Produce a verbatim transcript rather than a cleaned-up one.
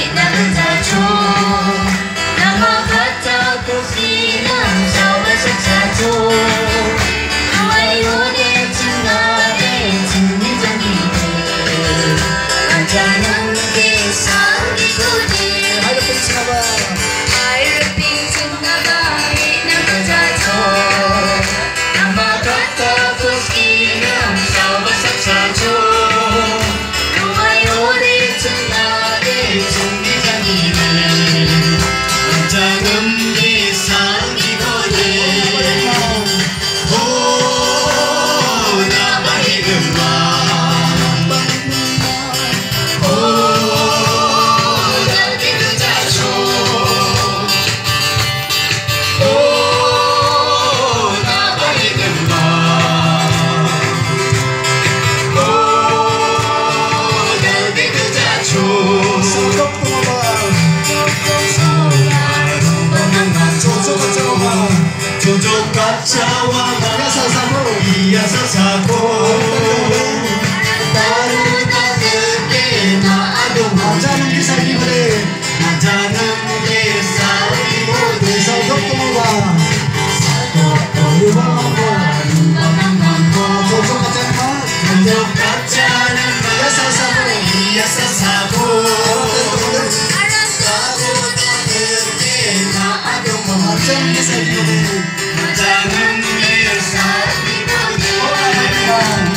나는 자주 넘어갔다고 뛰는 싸워서 자주 좋아요 대충 나의 진리적이네 남자는 게 상기구지 하이로핑 치나봐 하이로핑 치나봐 나는 자주 넘어갔다고 뛰는 싸워서 자주 남자는 게 상기거든 오 나만 이름만 오 날개는 자주 오 나만 이름만 오 날개는 자주 조족 가짜와 이어서 사고 이어서 사고 따르다는 게 나도 남자는 게 살기보래 남자는 게 살기보래 서독도 먹어 서독도 먹어 조족 가짜는 조족 가짜는 이어서 사고 이어서 사고 따르다는 게 나도 남자는 게 살기보래 남자는 게 살기보래